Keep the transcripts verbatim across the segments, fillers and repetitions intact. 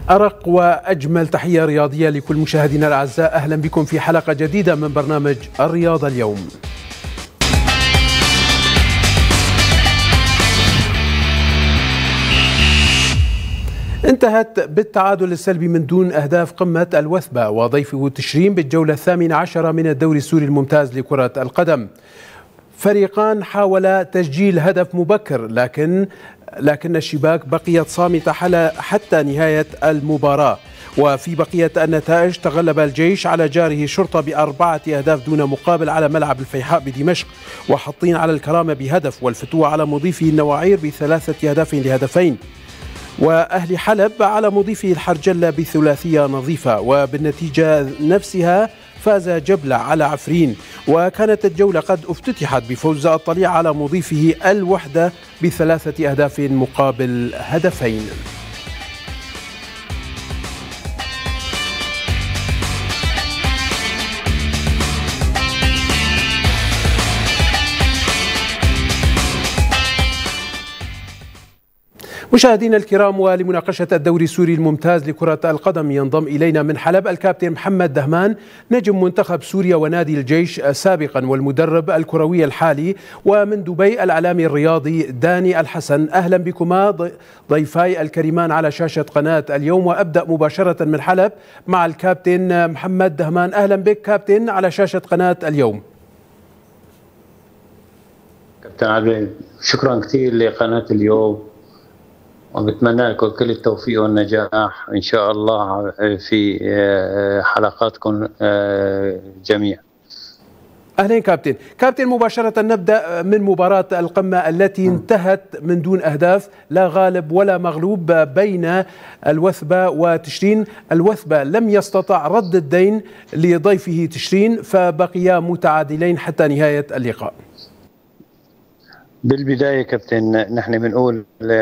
أرق وأجمل تحية رياضية لكل مشاهدينا الأعزاء، أهلا بكم في حلقة جديدة من برنامج الرياضة اليوم. انتهت بالتعادل السلبي من دون أهداف قمة الوثبة وضيفه تشرين بالجولة الثامنة عشرة من الدوري السوري الممتاز لكرة القدم. فريقان حاول تسجيل هدف مبكر لكن لكن الشباك بقيت صامتة حتى نهاية المباراة. وفي بقية النتائج تغلب الجيش على جاره شرطة بأربعة أهداف دون مقابل على ملعب الفيحاء بدمشق، وحطين على الكرامة بهدف، والفتوة على مضيفه النواعير بثلاثة أهداف لهدفين، وأهل حلب على مضيفه الحرجلة بثلاثية نظيفة. وبالنتيجة نفسها فاز جبلة على عفرين، وكانت الجولة قد افتتحت بفوز الطليع على مضيفه الوحدة بثلاثة أهداف مقابل هدفين. مشاهدينا الكرام، ولمناقشة الدوري السوري الممتاز لكرة القدم ينضم إلينا من حلب الكابتن محمد دهمان نجم منتخب سوريا ونادي الجيش سابقا والمدرب الكروي الحالي، ومن دبي الإعلامي الرياضي داني الحسن. أهلا بكما ضيفاي الكريمان على شاشة قناة اليوم، وأبدأ مباشرة من حلب مع الكابتن محمد دهمان. أهلا بك كابتن على شاشة قناة اليوم. كابتن علي، شكرا كثير لقناة اليوم، وبتمنى لكم كل التوفيق والنجاح إن شاء الله في حلقاتكم جميعا. أهلين كابتن. كابتن مباشرة نبدأ من مباراة القمة التي انتهت من دون أهداف، لا غالب ولا مغلوب بين الوثبة وتشرين. الوثبة لم يستطع رد الدين لضيفه تشرين، فبقيا متعادلين حتى نهاية اللقاء. بالبداية كابتن، نحن بنقول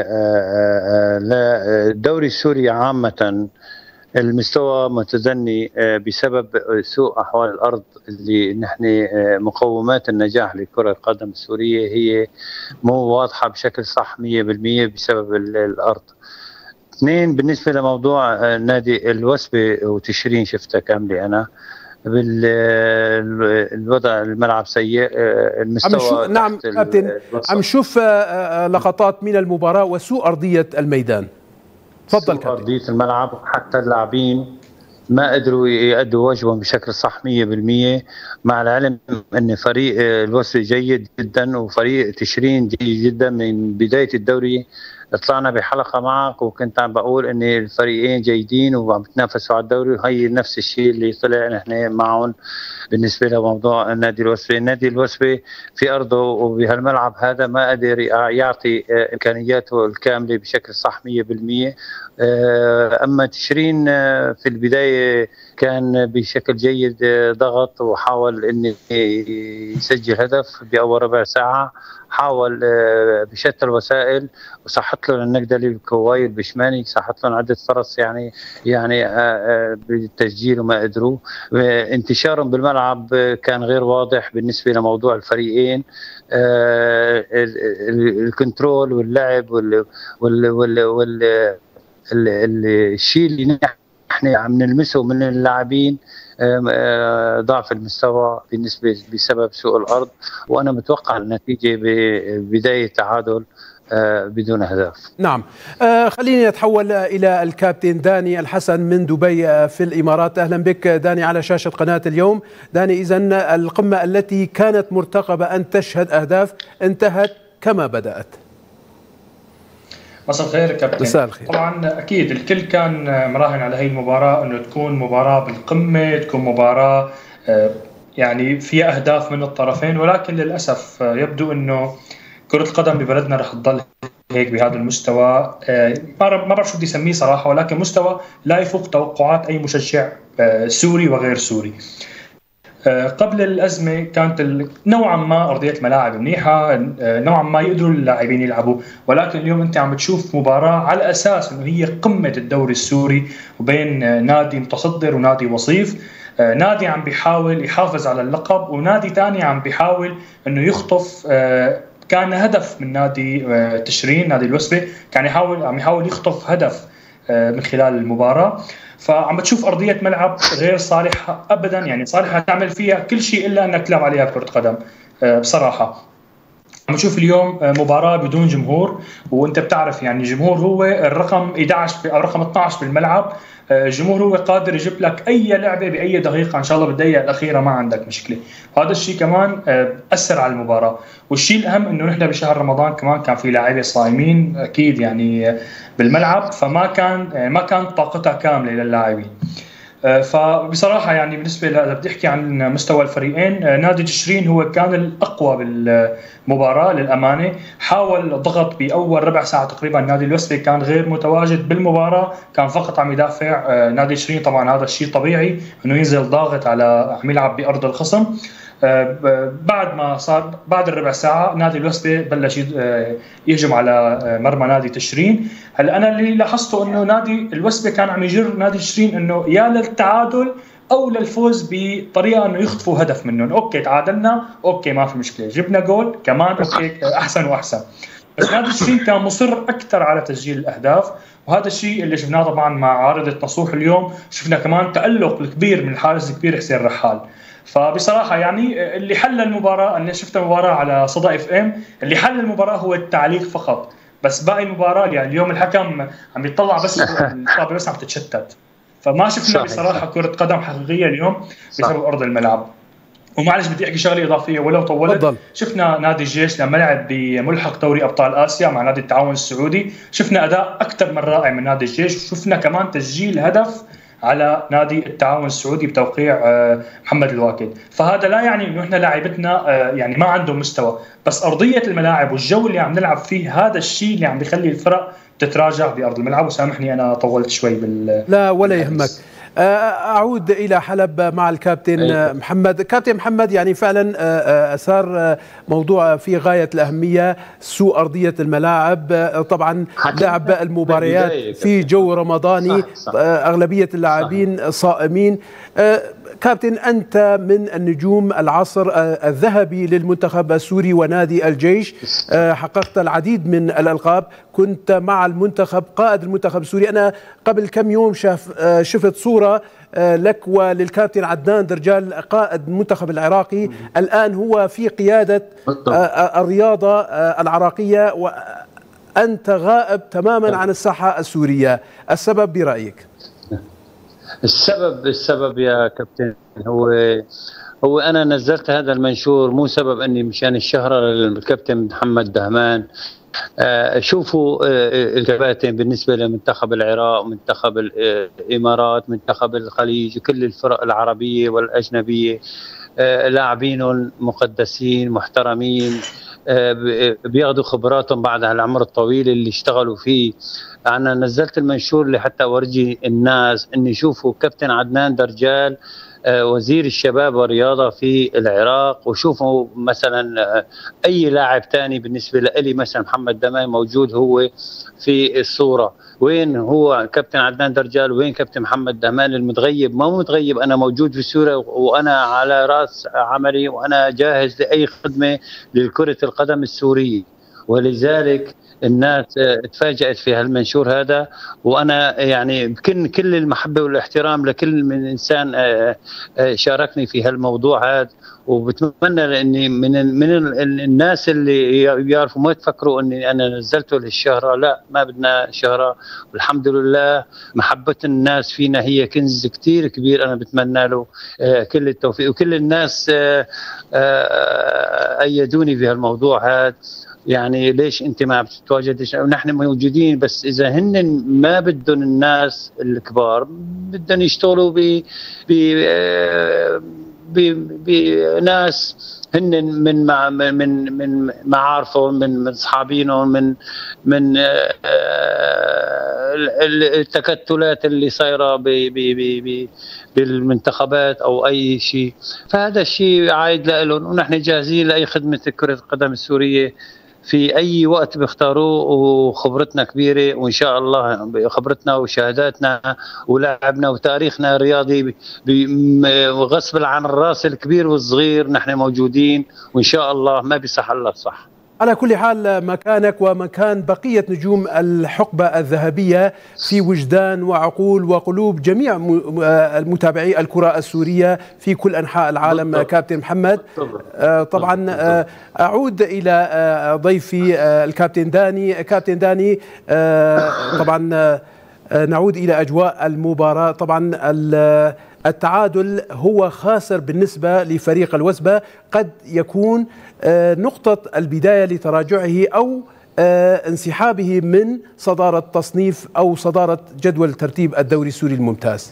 للدوري السوري عامة المستوى متدني بسبب سوء أحوال الأرض، اللي نحن مقومات النجاح لكرة القدم السورية هي مو واضحة بشكل صح مية بالمية بسبب الأرض. اثنين، بالنسبة لموضوع نادي الوثبة وتشرين شفتها كاملة أنا بالوضع، الملعب سيء، المستوى عم نعم كابتن، عم نشوف لقطات من المباراة وسوء أرضية الميدان. تفضل كابتن. أرضية الملعب، حتى اللاعبين ما قدروا يأدوا واجبهم بشكل صح مية بالمية، مع العلم أن فريق الوثبة جيد جدا وفريق تشرين جيد جدا. من بداية الدوري طلعنا بحلقة معك وكنت عم بقول ان الفريقين جيدين وعم بتنافسوا على الدوري، وهي نفس الشيء اللي طلع نحن معهم بالنسبة لموضوع النادي الوثبة. النادي الوثبة في أرضه وبهالملعب هذا ما قدر يعطي إمكانياته الكاملة بشكل صح مية بالمية. أما تشرين في البداية كان بشكل جيد، ضغط وحاول أن يسجل هدف بأول ربع ساعة، حاول بشتى الوسائل وصحت له النقدلي الكواير بشماني، صحت له عدة فرص يعني يعني بالتسجيل وما قدروا. انتشارهم بالملعب كان غير واضح بالنسبة لموضوع الفريقين. الكنترول واللعب وال وال وال, وال الشيء اللي نحن عم نلمسه من اللاعبين ضعف المستوى بالنسبة بسبب سوء الأرض، وأنا متوقع النتيجة ببداية تعادل بدون أهداف. نعم. آه خليني أتحول إلى الكابتن داني الحسن من دبي في الإمارات. أهلا بك داني على شاشة قناة اليوم. داني، إذن القمة التي كانت مرتقبة أن تشهد أهداف انتهت كما بدأت. مساء الخير كابتن. مساء الخير. طبعا اكيد الكل كان مراهن على هي المباراه انه تكون مباراه بالقمه، تكون مباراه يعني فيها اهداف من الطرفين، ولكن للاسف يبدو انه كره القدم ببلدنا رح تضل هيك بهذا المستوى. ما بعرف شو بدي اسميه صراحه، ولكن مستوى لا يفوق توقعات اي مشجع سوري وغير سوري. قبل الأزمة كانت نوعا ما أرضية الملاعب منيحة، نوعا ما يقدروا اللاعبين يلعبوا، ولكن اليوم أنت عم بتشوف مباراة على أساس أنه هي قمة الدوري السوري وبين نادي متصدر ونادي وصيف. نادي عم بيحاول يحافظ على اللقب، ونادي تاني عم بيحاول أنه يخطف. كان هدف من نادي تشرين، نادي الوثبة كان يحاول عم يحاول يخطف هدف من خلال المباراه. فعم بتشوف ارضيه ملعب غير صالحه ابدا، يعني صالحه تعمل فيها كل شيء الا انك تلعب عليها كره قدم بصراحه. عم نشوف اليوم مباراة بدون جمهور، وانت بتعرف يعني الجمهور هو الرقم احد عشر او رقم اثني عشر بالملعب. الجمهور هو قادر يجيب لك اي لعبة باي دقيقة ان شاء الله بالدقيقة الاخيرة، ما عندك مشكلة. وهذا الشيء كمان اثر على المباراة. والشيء الاهم انه نحن بشهر رمضان كمان كان في لاعبين صايمين اكيد يعني بالملعب، فما كان ما كانت طاقتها كاملة للاعبين. فبصراحه يعني بالنسبه اذا بدي احكي عن مستوى الفريقين، نادي تشرين هو كان الاقوى بالمباراه للامانه. حاول الضغط باول ربع ساعه تقريبا، نادي الوسبي كان غير متواجد بالمباراه، كان فقط عم يدافع. نادي تشرين طبعا هذا الشيء طبيعي انه ينزل ضاغط على عم يلعب بارض الخصم. بعد ما صار بعد الربع ساعه نادي الوسبي بلش يهجم على مرمى نادي تشرين. هلا انا اللي لاحظته انه نادي الوسبي كان عم يجر نادي تشرين انه يا للتعادل او للفوز بطريقه انه يخطفوا هدف منهم. اوكي تعادلنا، اوكي ما في مشكله، جبنا جول كمان اوكي احسن واحسن. بس نادي تشرين كان مصر اكثر على تسجيل الاهداف، وهذا الشيء اللي شفناه طبعا مع عارضه نصوح اليوم. شفنا كمان تالق الكبير من الحارس الكبير حسين رحال. فبصراحه يعني اللي حل المباراه، انا شفت المباراه على صدى اف ام، اللي حل المباراه هو التعليق فقط. بس باقي المباراه يعني اليوم الحكم عم يطلع بس الطابه بس عم تتشتت، فما شفنا بصراحه كره قدم حقيقيه اليوم بسبب ارض الملعب. ومعلش بدي احكي شغله اضافيه ولو طولت. فضل. شفنا نادي الجيش لما لعب بملحق دوري ابطال اسيا مع نادي التعاون السعودي، شفنا اداء اكثر من رائع من نادي الجيش، وشفنا كمان تسجيل هدف على نادي التعاون السعودي بتوقيع محمد الواكد. فهذا لا يعني انه احنا لاعبتنا يعني ما عندهم مستوى، بس ارضيه الملاعب والجو اللي عم نلعب فيه هذا الشيء اللي عم بيخلي الفرق تتراجع بارض الملعب. وسامحني انا طولت شوي بال لا ولا يهمك. أعود إلى حلب مع الكابتن محمد. كابتن محمد، يعني فعلا أثار موضوع في غاية الأهمية، سوء أرضية الملاعب. طبعا لعب المباريات في جو رمضاني، صح صح. أغلبية اللاعبين صائمين. كابتن، أنت من النجوم العصر الذهبي للمنتخب السوري ونادي الجيش، حققت العديد من الألقاب، كنت مع المنتخب قائد المنتخب السوري. أنا قبل كم يوم شاف شفت صورة لك وللكابتن عدنان درجال قائد المنتخب العراقي، الآن هو في قيادة الرياضة العراقية وأنت غائب تماما عن الساحة السورية. السبب برأيك؟ السبب السبب يا كابتن هو هو انا نزلت هذا المنشور مو سبب اني مشان الشهره للكابتن محمد دهمان. آه شوفوا آه الكباتن بالنسبه لمنتخب العراق، منتخب الامارات، منتخب الخليج، وكل الفرق العربيه والاجنبيه آه لاعبين مقدسين محترمين، آه بياخذوا خبراتهم بعد هالعمر الطويل اللي اشتغلوا فيه. أنا نزلت المنشور لحتى أورجي الناس إن يشوفوا كابتن عدنان درجال وزير الشباب والرياضة في العراق، وشوفوا مثلا أي لاعب تاني بالنسبة لي مثلا محمد دهمان موجود هو في الصورة. وين هو كابتن عدنان درجال؟ وين كابتن محمد دهمان المتغيب؟ ما متغيب، أنا موجود في الصورة وأنا على رأس عملي وأنا جاهز لأي خدمة لكرة القدم السورية. ولذلك الناس تفاجأت في هالمنشور هذا، وانا يعني بكل كل المحبه والاحترام لكل من انسان شاركني في هالموضوع هذا. وبتمنى اني من من الناس اللي يعرفوا ما تفكروا اني انا نزلته للشهره، لا ما بدنا شهره. والحمد لله محبه الناس فينا هي كنز كثير كبير، انا بتمنى له كل التوفيق. وكل الناس ايدوني في هالموضوع هذا. يعني ليش انت ما بتتواجدش؟ ونحن موجودين، بس اذا هن ما بدهم الناس الكبار بدهم يشتغلوا ب بناس هن من مع من من معارفهم، من من اصحابينهم، من من التكتلات اللي صايره بالمنتخبات او اي شيء. فهذا الشيء عايد لهم، ونحن جاهزين لاي خدمه كره القدم السوريه في أي وقت بيختاروه. وخبرتنا كبيرة، وإن شاء الله خبرتنا وشهاداتنا ولعبنا وتاريخنا الرياضي غصب عن الراس الكبير والصغير نحن موجودين، وإن شاء الله ما بيصح الله صح. على كل حال مكانك ومكان بقية نجوم الحقبة الذهبية في وجدان وعقول وقلوب جميع متابعي الكرة السورية في كل أنحاء العالم. بالضبط. كابتن محمد، طبعا بالضبط. أعود إلى ضيفي الكابتن داني. كابتن داني، طبعا نعود إلى أجواء المباراة. طبعا التعادل هو خاسر بالنسبة لفريق الوثبة، قد يكون نقطة البداية لتراجعه أو انسحابه من صدارة تصنيف أو صدارة جدول ترتيب الدوري السوري الممتاز.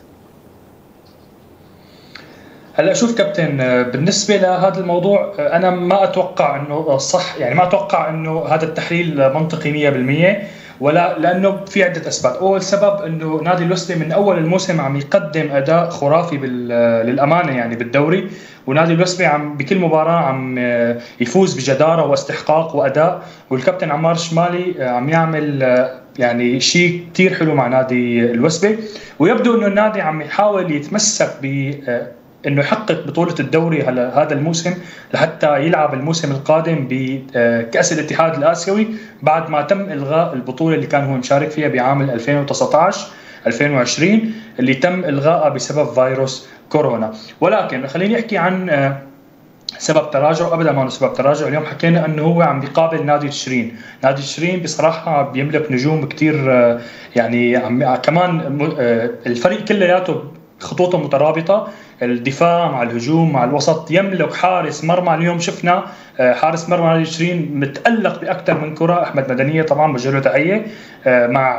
هلا شوف كابتن، بالنسبة لهذا الموضوع أنا ما أتوقع أنه صح، يعني ما أتوقع أنه هذا التحليل منطقي مية بالمية، ولا لانه في عده اسباب. اول سبب انه نادي الوثبة من اول الموسم عم يقدم اداء خرافي للامانه يعني بالدوري، ونادي الوثبة عم بكل مباراه عم يفوز بجداره واستحقاق واداء، والكابتن عمار شمالي عم يعمل يعني شيء كثير حلو مع نادي الوثبة، ويبدو انه النادي عم يحاول يتمسك ب انه يحقق بطوله الدوري هذا الموسم لحتى يلعب الموسم القادم بكأس الاتحاد الآسيوي بعد ما تم الغاء البطوله اللي كان هو مشارك فيها بعام ألفين وتسعة عشر ألفين وعشرين اللي تم الغائها بسبب فيروس كورونا. ولكن خليني احكي عن سبب تراجع. ابدا ما هو سبب تراجع. اليوم حكينا انه هو عم بيقابل نادي تشرين. نادي تشرين بصراحه بيملك نجوم كثير، يعني عم كمان الفريق كلياته خطوطه مترابطه، الدفاع مع الهجوم مع الوسط، يملك حارس مرمى. اليوم شفنا حارس مرمى نادي تشرين متألق بأكثر من كرة، أحمد مدنية طبعا بوجه له تحية، مع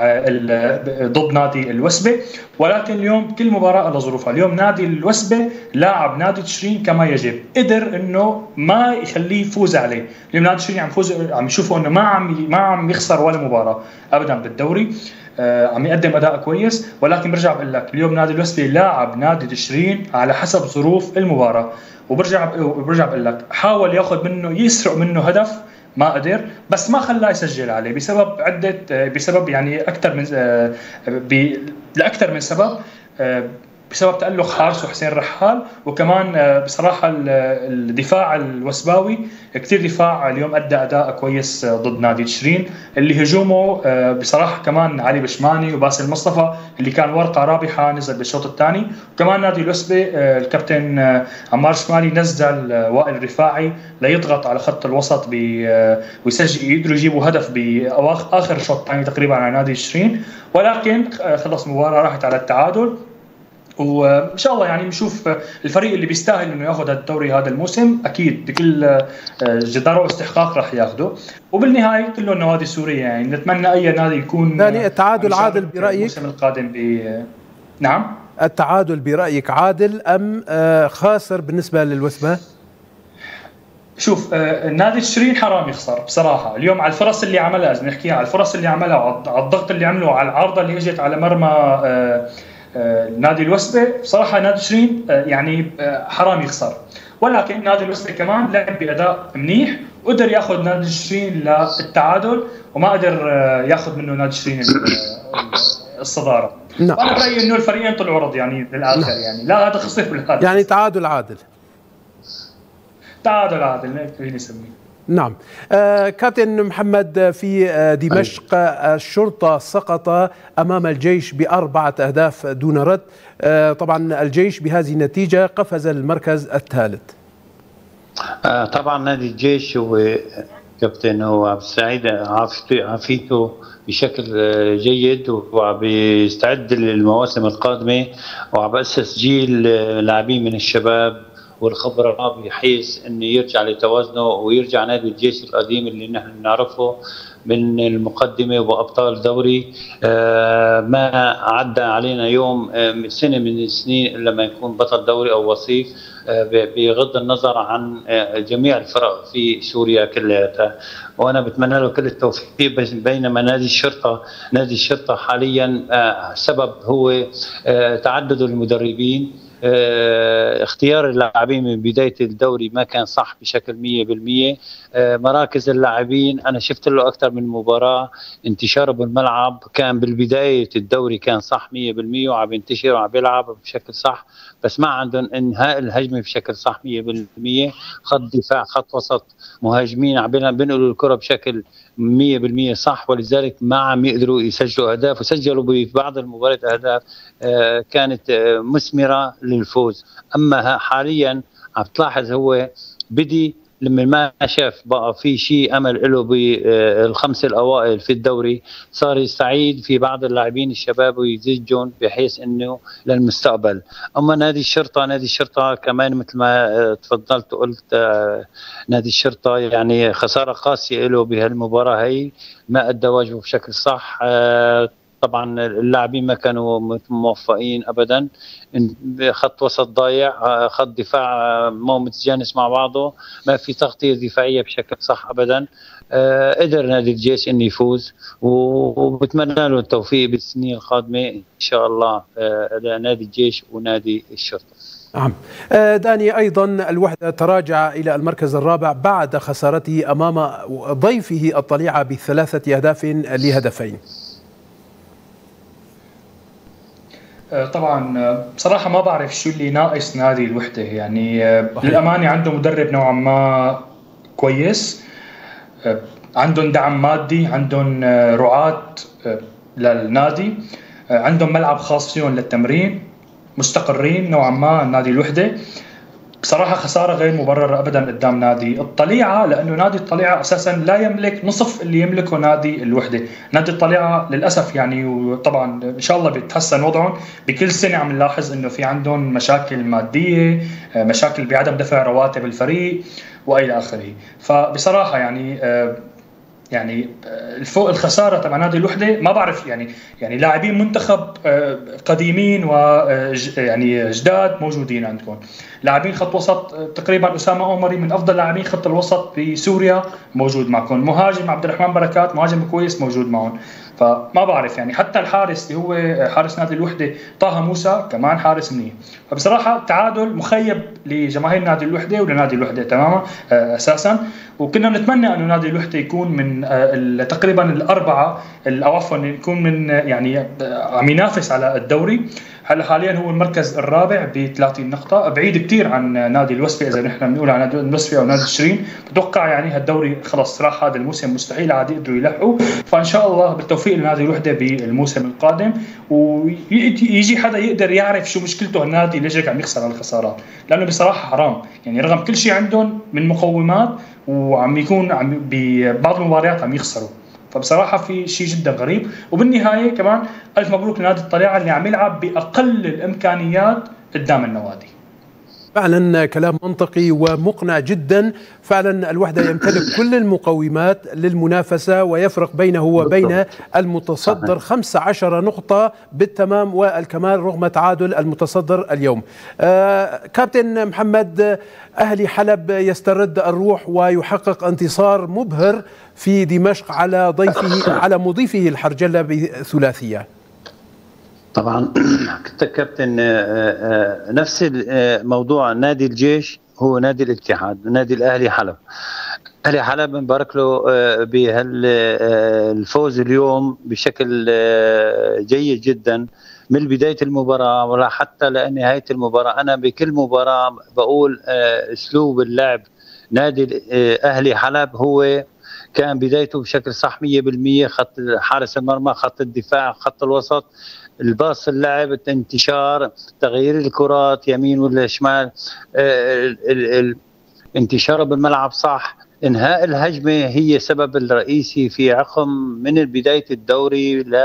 ضد نادي الوثبة. ولكن اليوم كل مباراة لها ظروفها. اليوم نادي الوثبة لاعب نادي تشرين كما يجب، قدر انه ما يخليه يفوز عليه. اليوم نادي تشرين عم يفوز، عم يشوفوا انه ما عم ما عم يخسر ولا مباراة ابدا بالدوري، آه عم يقدم اداء كويس. ولكن برجع بقول لك اليوم نادي الوثبة لاعب نادي تشرين على حسب ظروف المباراه، وبرجع برجع بقول لك حاول ياخذ منه يسرق منه هدف ما قدر، بس ما خلاه يسجل عليه بسبب عده بسبب يعني اكثر من آه لاكثر من سبب، آه بسبب تألق حارس وحسين رحال، وكمان بصراحة الدفاع الوثباوي كثير دفاع اليوم أدى أداء كويس ضد نادي تشرين، اللي هجومه بصراحة كمان علي بشماني وباسل مصطفى اللي كان ورقة رابحة نزل بالشوط الثاني. وكمان نادي الوثبة الكابتن عمار شمالي نزل وائل رفاعي ليضغط على خط الوسط ويسجل، يقدروا يجيبوا هدف بآخر الشوط الثاني تقريبا على نادي تشرين. ولكن خلص المباراة راحت على التعادل، وان شاء الله يعني نشوف الفريق اللي بيستاهل انه ياخذ الدوري هذا الموسم اكيد بكل جداره واستحقاق راح ياخذه. وبالنهايه كله النوادي السوريه يعني نتمنى اي نادي يكون يعني التعادل عادل برايك الموسم القادم ب نعم التعادل برايك عادل ام خاسر بالنسبه للوثبة؟ شوف نادي تشرين حرام يخسر بصراحه اليوم على الفرص اللي عملها، لازم نحكيها على الفرص اللي عملها وعلى الضغط اللي عمله على العارضه اللي اجت على مرمى نادي الوثبة. بصراحة نادي تشرين يعني حرام يخسر، ولكن نادي الوثبة كمان لعب بأداء منيح وقدر ياخذ نادي تشرين للتعادل، وما قدر ياخذ منه نادي تشرين الصدارة. نعم. وأنا برأيي إنه الفريقين طلعوا رض يعني للآخر. نعم. يعني لا هذا خسر ولا هذا يعني تعادل عادل. تعادل عادل خلينا نسميه. نعم. آه كابتن محمد، في آه دمشق آه الشرطة سقط أمام الجيش بأربعة أهداف دون رد. آه طبعا الجيش بهذه النتيجة قفز المركز الثالث. آه طبعا نادي الجيش هو كابتن هو عبد السعيد عافيته بشكل جيد وبيستعد للمواسم القادمة، وعم بأسس جيل لاعبين من الشباب والخبرة بحيث انه يرجع لتوازنه ويرجع نادي الجيش القديم اللي نحن نعرفه من المقدمه وابطال دوري. آه ما عدى علينا يوم آه سنه من السنين الا ما يكون بطل دوري او وصيف، آه بغض النظر عن آه جميع الفرق في سوريا كلها. وانا بتمنى له كل التوفيق. بينما نادي الشرطه نادي الشرطه حاليا آه سبب هو آه تعدد المدربين. اختيار اللاعبين من بدايه الدوري ما كان صح بشكل مية بالمية. مراكز اللاعبين انا شفت له اكثر من مباراه، انتشاره بالملعب كان بالبدايه الدوري كان صح مية بالمية، وعم ينتشر وعم بيلعب بشكل صح، بس ما عندهم انهاء الهجمه بشكل صح مية بالمية. خط دفاع، خط وسط، مهاجمين عم بينقلوا الكره بشكل مية بالمية صح، ولذلك ما عم يقدروا يسجلوا اهداف، وسجلوا ببعض المباريات اهداف كانت مثمره للفوز. اما حاليا عم تلاحظ هو بدي لما ما شاف بقى في شيء امل له بالخمسه الاوائل في الدوري، صار يستعيد في بعض اللاعبين الشباب ويزجهم بحيث انه للمستقبل. اما نادي الشرطه، نادي الشرطه كمان مثل ما تفضلت وقلت، نادي الشرطه يعني خساره قاسيه له بهالمباراه هي، ما ادى واجبه بشكل صح. طبعا اللاعبين ما كانوا موفقين ابدا، خط وسط ضايع، خط دفاع مو متجانس مع بعضه، ما في تغطيه دفاعيه بشكل صح ابدا. قدر نادي الجيش انه يفوز، وبتمنى له التوفيق بالسنين القادمه ان شاء الله لنادي الجيش ونادي الشرطه. نعم. داني، أيضا الوحدة تراجع إلى المركز الرابع بعد خسارته أمام ضيفه الطليعة بثلاثة أهداف لهدفين. طبعا بصراحة ما بعرف شو اللي ناقص نادي الوحدة، يعني للأمانة عنده مدرب نوعا ما كويس، عندهم دعم مادي، عندهم رعاة للنادي، عندهم ملعب خاص فيهم للتمرين، مستقرين نوعا ما نادي الوحدة. بصراحة خسارة غير مبررة أبدا قدام نادي الطليعة، لأنه نادي الطليعة أساسا لا يملك نصف اللي يملكه نادي الوحدة. نادي الطليعة للأسف يعني، وطبعا إن شاء الله بيتحسن وضعهم، بكل سنة عم نلاحظ إنه في عندهم مشاكل مادية، مشاكل بعدم دفع رواتب الفريق وإلى آخره. فبصراحة يعني يعني الفوق الخساره تبع نادي الوحده ما بعرف، يعني يعني لاعبين منتخب قديمين و يعني جداد موجودين عندكم، لاعبين خط وسط تقريبا اسامه عمري من افضل لاعبين خط الوسط بسوريا موجود معكم، مهاجم عبد الرحمن بركات مهاجم كويس موجود معهم. فما بعرف يعني، حتى الحارس اللي هو حارس نادي الوحده طه موسى كمان حارس منيح. فبصراحه تعادل مخيب لجماهير نادي الوحده ولنادي الوحده تماما اساسا، وكنا بنتمنى انه نادي الوحده يكون من تقريبا الاربعه او عفوا يكون من يعني عم ينافس على الدوري. هلا حاليا هو المركز الرابع ب ثلاثين نقطة، بعيد كثير عن نادي الوسفي، إذا نحن بنقول عن نادي الوسفي أو نادي تشرين. بتوقع يعني هالدوري خلص راح هذا الموسم، مستحيل عاد يقدروا يلحقوا. فإن شاء الله بالتوفيق لنادي الوحدة بالموسم القادم، ويجي حدا يقدر يعرف شو مشكلته النادي ليش عم يخسر على الخسارات، لأنه بصراحة حرام يعني، رغم كل شيء عندهم من مقومات وعم يكون عم ببعض المباريات عم يخسروا. فبصراحة في شيء جدا غريب. وبالنهاية كمان ألف مبروك لنادي الطليعة اللي عم يلعب بأقل الإمكانيات قدام النوادي. فعلا كلام منطقي ومقنع جدا. فعلا الوحدة يمتلك كل المقومات للمنافسة، ويفرق بينه وبين المتصدر خمسة عشر نقطة بالتمام والكمال رغم تعادل المتصدر اليوم. آه كابتن محمد، أهلي حلب يسترد الروح ويحقق انتصار مبهر في دمشق على ضيفه على مضيفه الحرجلة بثلاثية. طبعا كنت كابتن، نفس موضوع نادي الجيش هو نادي الاتحاد، نادي الاهلي حلب. اهلي حلب بنبارك له بهالفوز اليوم بشكل جيد جدا من بدايه المباراه ولا حتى لنهايه المباراه. انا بكل مباراه بقول اسلوب اللعب نادي اهلي حلب هو كان بدايته بشكل صح مية بالمية، خط حارس المرمى، خط الدفاع، خط الوسط، الباص، اللعب، الانتشار، تغيير الكرات يمين ولا شمال، انتشاره بالملعب صح، انهاء الهجمه هي سبب الرئيسي في عقم من بدايه الدوري ل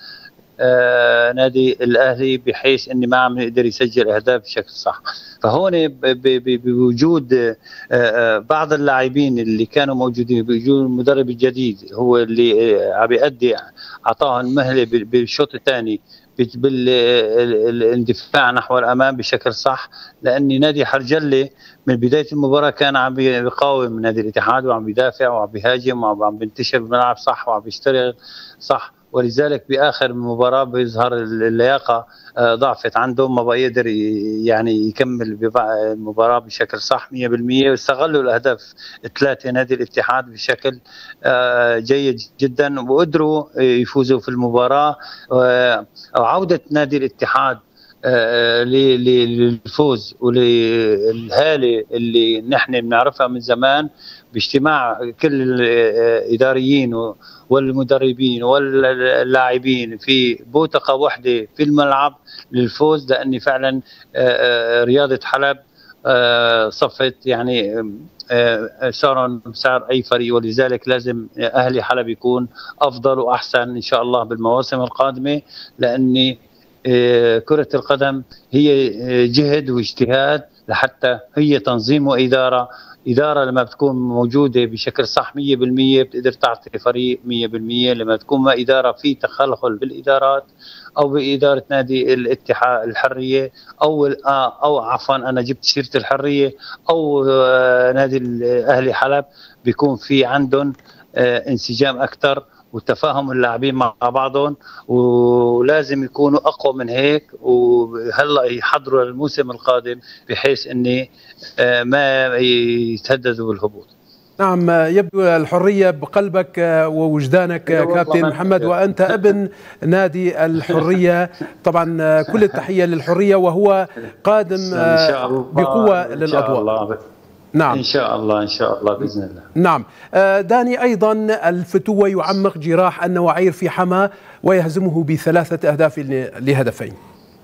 نادي الاهلي، بحيث انه ما عم يقدر يسجل اهداف بشكل صح. فهون بوجود بعض اللاعبين اللي كانوا موجودين، بوجود المدرب الجديد هو اللي عم بيأدي، اعطاهم مهله بالشوط الثاني بالاندفاع نحو الامام بشكل صح، لان نادي حرجله من بدايه المباراه كان عم بيقاوم نادي الاتحاد وعم بيدافع وعم بيهاجم وعم بينتشر بالملعب صح وعم بيشتغل صح، ولذلك باخر المباراه بيظهر اللياقه ضعفت عنده، ما بقى يقدر يعني يكمل المباراه بشكل صح مية بالمية. واستغلوا الاهداف الثلاثه نادي الاتحاد بشكل جيد جدا وقدروا يفوزوا في المباراه. وعوده نادي الاتحاد للفوز وللهاله اللي نحن بنعرفها من زمان باجتماع كل الاداريين والمدربين واللاعبين في بوتقه واحده في الملعب للفوز، لاني فعلا رياضه حلب صفت يعني صار مسار اي فريق، ولذلك لازم اهلي حلب يكون افضل واحسن ان شاء الله بالمواسم القادمه، لاني كرة القدم هي جهد واجتهاد، لحتى هي تنظيم وإدارة. إدارة لما بتكون موجودة بشكل صح مية بالمية بتقدر تعطي فريق مية بالمية. لما تكون ما إدارة في تخلخل بالإدارات أو بإدارة نادي الاتحاد الحرية أو أو عفوا أنا جبت سيرة الحرية أو نادي الأهلي حلب، بيكون في عندهم انسجام أكثر وتفاهم اللاعبين مع بعضهم، ولازم يكونوا اقوى من هيك. وهلا يحضروا للموسم القادم بحيث اني ما يتهددوا بالهبوط. نعم، يبدو الحرية بقلبك ووجدانك كابتن محمد، وأنت ابن نادي الحرية. طبعا كل التحية للحرية، وهو قادم بقوة للأضواء. نعم إن شاء الله إن شاء الله بإذن الله. نعم. داني، أيضا الفتوة يعمق جراح النواعير في حما ويهزمه بثلاثة أهداف لهدفين.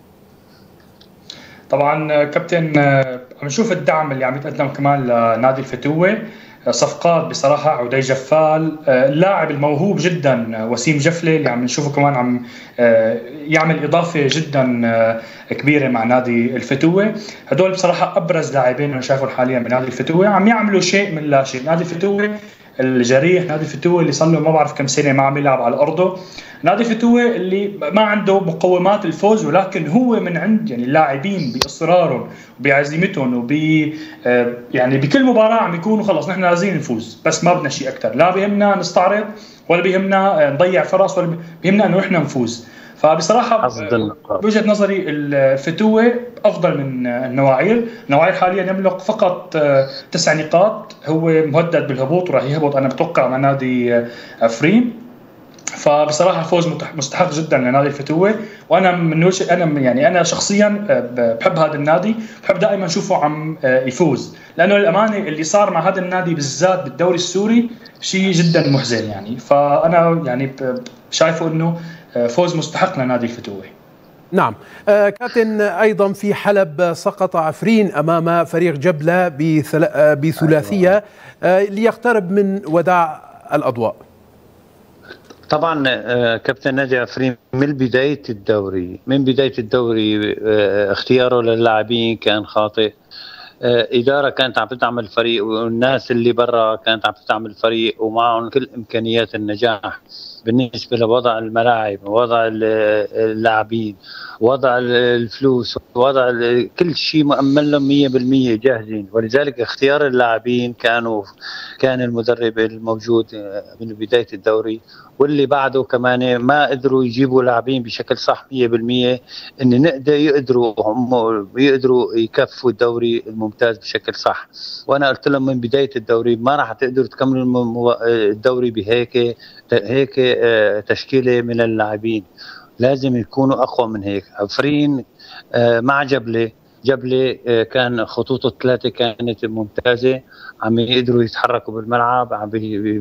طبعا كابتن، عم نشوف الدعم اللي عم يتقدم كمان لنادي الفتوة، صفقات بصراحة. عودي جفال، اللاعب الموهوب جدا وسيم جفلة اللي عم نشوفه كمان عم يعمل إضافة جدا كبيرة مع نادي الفتوة. هدول بصراحة أبرز لاعبين أنا شايفهم حاليا بنادي الفتوة، عم يعملوا شيء من لا شيء. نادي الفتوة الجريح، نادي الفتوة اللي صار له ما بعرف كم سنة ما عم يلعب على أرضه، نادي الفتوة اللي ما عنده مقومات الفوز، ولكن هو من عند يعني اللاعبين بإصرارهم وبعزيمتهم وب يعني بكل مباراة عم يكونوا خلص نحن لازم نفوز، بس ما بدنا شيء أكثر، لا بيهمنا نستعرض ولا بيهمنا نضيع فرص ولا بيهمنا إنه إحنا نفوز. فبصراحة بوجهة نظري الفتوة أفضل من النواعير. النواعير حاليا يملك فقط تسع نقاط، هو مهدد بالهبوط وراح يهبط أنا بتوقع مع نادي عفرين. فبصراحة الفوز مستحق جدا لنادي الفتوة، وأنا من وجه أنا يعني أنا شخصيا بحب هذا النادي، بحب دائما أشوفه عم يفوز، لأنه الأمانة اللي صار مع هذا النادي بالذات بالدوري السوري شيء جدا محزن يعني. فأنا يعني شايفه إنه فوز مستحق لنادي الفتوة. نعم. آه كابتن، أيضا في حلب سقط عفرين أمام فريق جبلة بثلاثية آه ليقترب من وداع الأضواء. طبعا كابتن نادي عفرين من بداية الدوري من بداية الدوري اختياره للاعبين كان خاطئ. إدارة كانت عم تدعم الفريق، والناس اللي برا كانت عم تدعم الفريق ومعهم كل إمكانيات النجاح بالنسبة لوضع الملاعب، وضع اللاعبين، وضع الفلوس، وضع كل شيء مؤمن لهم مية بالمية جاهزين. ولذلك اختيار اللاعبين كانوا كان المدرب الموجود من بداية الدوري واللي بعده كمان ما قدروا يجيبوا لاعبين بشكل صح مية بالمية ان نقدر يقدروا هم يقدروا يكفوا الدوري الممتاز بشكل صح. وانا قلت لهم من بداية الدوري ما راح تقدروا تكملوا الدوري بهيك هيك تشكيلة من اللاعبين، لازم يكونوا أقوى من هيك. عفرين مع جبلة جبلة كان خطوطه الثلاثة كانت ممتازة، عم يقدروا يتحركوا بالملعب، عم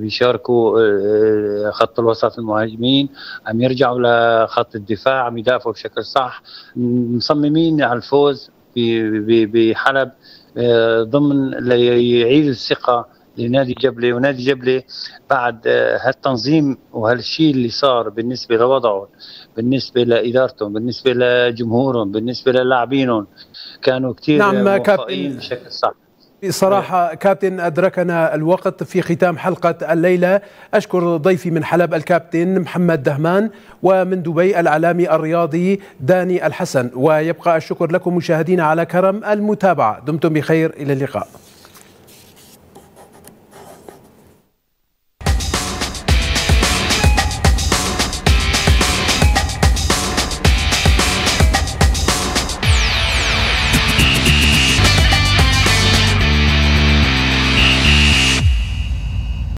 بيشاركوا خط الوسط المهاجمين، عم يرجعوا لخط الدفاع، عم يدافعوا بشكل صح، مصممين على الفوز بحلب ضمن ليعيد الثقة لنادي جبلة. ونادي جبلة بعد هالتنظيم وهالشيء اللي صار بالنسبة لوضعه، بالنسبة لإدارتهم، بالنسبة لجمهورهم، بالنسبة للاعبينهم، كانوا كتير نعم موفقين بشكل صح. بصراحة كابتن أدركنا الوقت في ختام حلقة الليلة. أشكر ضيفي من حلب الكابتن محمد دهمان، ومن دبي الإعلامي الرياضي داني الحسن. ويبقى الشكر لكم مشاهدينا على كرم المتابعة. دمتم بخير، إلى اللقاء.